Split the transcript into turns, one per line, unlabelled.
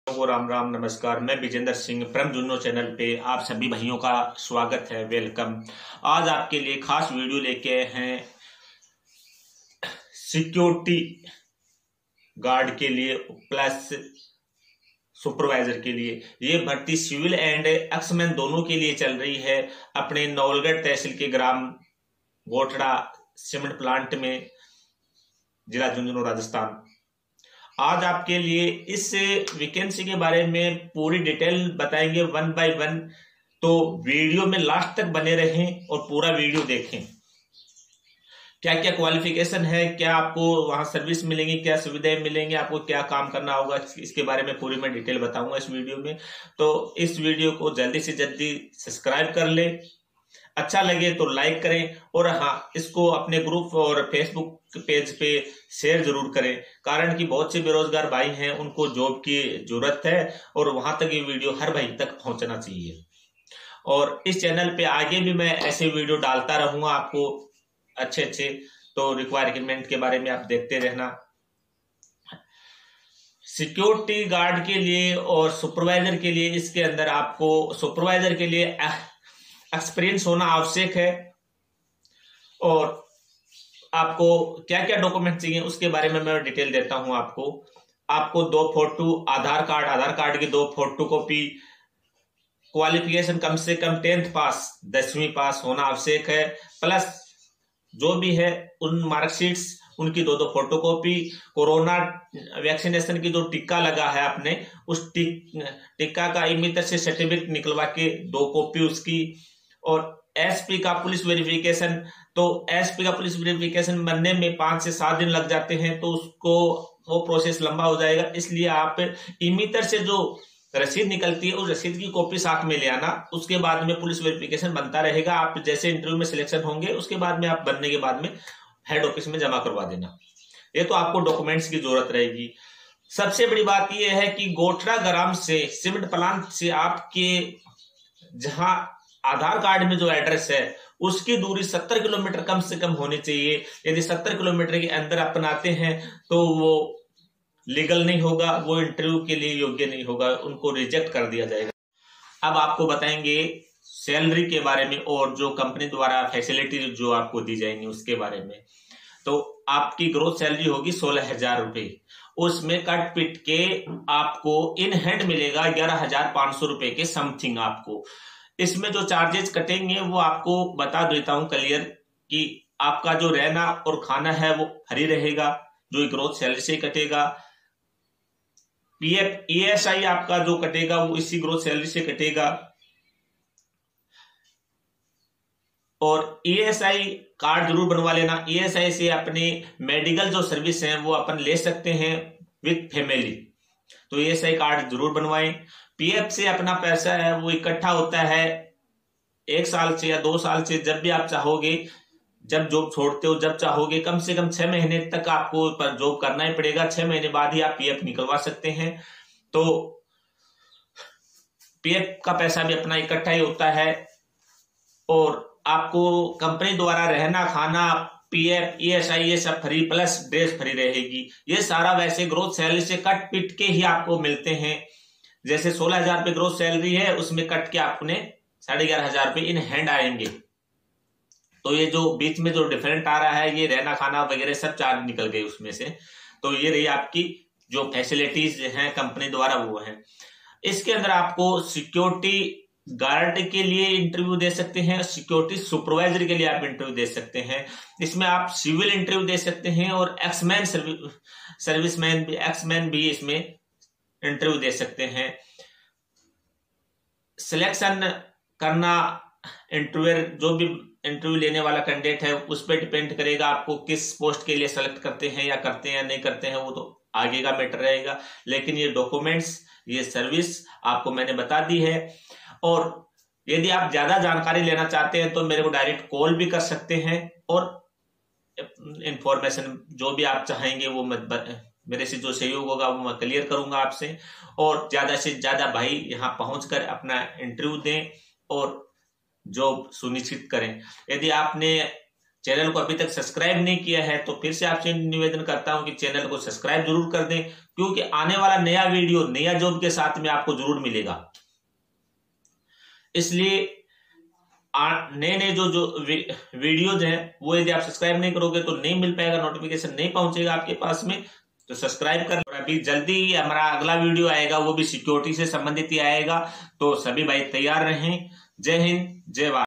राम राम नमस्कार। मैं विजेंद्र सिंह परम जुन्नो चैनल पे आप सभी भाइयों का स्वागत है, वेलकम। आज आपके लिए खास वीडियो लेके आए हैं सिक्योरिटी गार्ड के लिए प्लस सुपरवाइजर के लिए। ये भर्ती सिविल एंड एक्समैन दोनों के लिए चल रही है अपने नवलगढ़ तहसील के ग्राम गोठड़ा सीमेंट प्लांट में, जिला झुंझुनू, राजस्थान। आज आपके लिए इस वैकेंसी के बारे में पूरी डिटेल बताएंगे वन बाय वन, तो वीडियो में लास्ट तक बने रहें और पूरा वीडियो देखें। क्या क्या क्वालिफिकेशन है, क्या आपको वहां सर्विस मिलेंगी, क्या सुविधाएं मिलेंगी, आपको क्या काम करना होगा, इसके बारे में पूरी मैं डिटेल बताऊंगा इस वीडियो में। तो इस वीडियो को जल्दी से जल्दी सब्सक्राइब कर ले, अच्छा लगे तो लाइक करें, और हाँ, इसको अपने ग्रुप और फेसबुक पेज पे शेयर जरूर करें, कारण कि बहुत से बेरोजगार भाई हैं, उनको जॉब की जरूरत है और वहां तक ये वीडियो हर भाई तक पहुंचना चाहिए। और इस चैनल पे आगे भी मैं ऐसे वीडियो डालता रहूंगा आपको अच्छे अच्छे, तो रिक्वायरमेंट के बारे में आप देखते रहना। सिक्योरिटी गार्ड के लिए और सुपरवाइजर के लिए, इसके अंदर आपको सुपरवाइजर के लिए एक्सपीरियंस होना आवश्यक है। और आपको क्या क्या डॉक्यूमेंट चाहिए उसके बारे में मैं डिटेल देता हूं आपको 2 फोटो आधार कार्ड की 2 फोटो कॉपी, क्वालिफिकेशन कम से कम 10th पास 10वीं पास होना आवश्यक है, प्लस जो भी है उन मार्कशीट्स उनकी 2 फोटो कॉपी, कोरोना वैक्सीनेशन की जो टीका लगा है आपने, उस टीका का इमितर से सर्टिफिकेट निकलवा के 2 कॉपी उसकी, और एसपी का पुलिस वेरिफिकेशन। तो एसपी का पुलिस वेरिफिकेशन बनने में 5 से 7 दिन लग जाते हैं, तो उसको वो प्रोसेस लंबा हो जाएगा, इसलिए आप इमितर से जो रसीद निकलती है उस रसीद की कॉपी साथ में ले आना। उसके बाद में पुलिस वेरिफिकेशन बनता रहेगा, आप जैसे इंटरव्यू में सिलेक्शन होंगे उसके बाद में आप बनने के बाद में हेड ऑफिस में जमा करवा देना। ये तो आपको डॉक्यूमेंट्स की जरूरत रहेगी। सबसे बड़ी बात यह है कि गोठड़ा ग्राम से सीमेंट प्लांट से आपके जहां आधार कार्ड में जो एड्रेस है उसकी दूरी 70 किलोमीटर कम से कम होनी चाहिए। यदि 70 किलोमीटर के अंदर आप बनाते हैं तो वो लीगल नहीं होगा, वो इंटरव्यू के लिए योग्य नहीं होगा, उनको रिजेक्ट कर दिया जाएगा। अब आपको बताएंगे सैलरी के बारे में और जो कंपनी द्वारा फैसिलिटी जो आपको दी जाएंगी उसके बारे में। तो आपकी ग्रोथ सैलरी होगी 16,000 रुपए, उसमें कट पिट के आपको इन हैंड मिलेगा 11,500 रुपए के समथिंग आपको। इसमें जो चार्जेस कटेंगे वो आपको बता देता हूं क्लियर, कि आपका जो रहना और खाना है वो फ्री रहेगा, जो ग्रोथ सैलरी से कटेगा। पीएफ ईएसआई आपका जो कटेगा वो इसी ग्रोथ सैलरी से कटेगा, और ईएसआई कार्ड जरूर बनवा लेना। ईएसआई से अपने मेडिकल जो सर्विस है वो अपन ले सकते हैं विद फैमिली, तो ईएसआई कार्ड जरूर बनवाएं। पीएफ से अपना पैसा है वो इकट्ठा होता है 1 साल से या 2 साल से, जब भी आप चाहोगे, जब जॉब छोड़ते हो जब चाहोगे, कम से कम 6 महीने तक आपको जॉब करना ही पड़ेगा। 6 महीने बाद ही आप पीएफ निकलवा सकते हैं। तो पीएफ का पैसा भी अपना इकट्ठा ही होता है, और आपको कंपनी द्वारा रहना, खाना, पीएफ, ईएसआई ये सब फ्री, प्लस ड्रेस फ्री रहेगी। ये सारा वैसे ग्रोथ सैलरी से कट पिट के ही आपको मिलते हैं। जैसे 16,000 रुपए ग्रोथ सैलरी है, उसमें कट के आपने 11,500 रुपए इन हैंड आएंगे। तो ये जो बीच में जो डिफरेंट आ रहा है, ये रहना खाना वगैरह सब चार्ज निकल गए उसमें से। तो ये रही आपकी जो फैसिलिटीज हैं कंपनी द्वारा, वो है। इसके अंदर आपको सिक्योरिटी गार्ड के लिए इंटरव्यू दे सकते हैं, सिक्योरिटी सुपरवाइजर के लिए आप इंटरव्यू दे सकते हैं। इसमें आप सिविल इंटरव्यू दे सकते हैं, और एक्समैन एक्समैन भी इसमें इंटरव्यू दे सकते हैं। सिलेक्शन करना इंटरव्यूअर, जो भी इंटरव्यू लेने वाला कैंडिडेट है, उस पर डिपेंड करेगा आपको किस पोस्ट के लिए सेलेक्ट करते हैं या नहीं करते हैं, वो तो आगे का मैटर रहेगा। लेकिन ये डॉक्यूमेंट्स, ये सर्विस आपको मैंने बता दी है। और यदि आप ज्यादा जानकारी लेना चाहते हैं तो मेरे को डायरेक्ट कॉल भी कर सकते हैं, और इंफॉर्मेशन जो भी आप चाहेंगे वो मेरे से जो सहयोग होगा वो मैं क्लियर करूंगा आपसे। और ज्यादा से ज्यादा भाई यहाँ पहुंचकर अपना इंटरव्यू दें और जॉब सुनिश्चित करें। यदि आपने चैनल को अभी तक सब्सक्राइब नहीं किया है तो फिर से आपसे निवेदन करता हूं कि चैनल को सब्सक्राइब जरूर कर दें, क्योंकि आने वाला नया वीडियो नया जॉब के साथ में आपको जरूर मिलेगा। इसलिए नए नए जो वीडियोज हैं वो यदि आप सब्सक्राइब नहीं करोगे तो नहीं मिल पाएगा, नोटिफिकेशन नहीं पहुंचेगा आपके पास में। तो सब्सक्राइब कर, और अभी जल्दी ही हमारा अगला वीडियो आएगा, वो भी सिक्योरिटी से संबंधित ही आएगा। तो सभी भाई तैयार रहें। जय हिंद, जय भारत।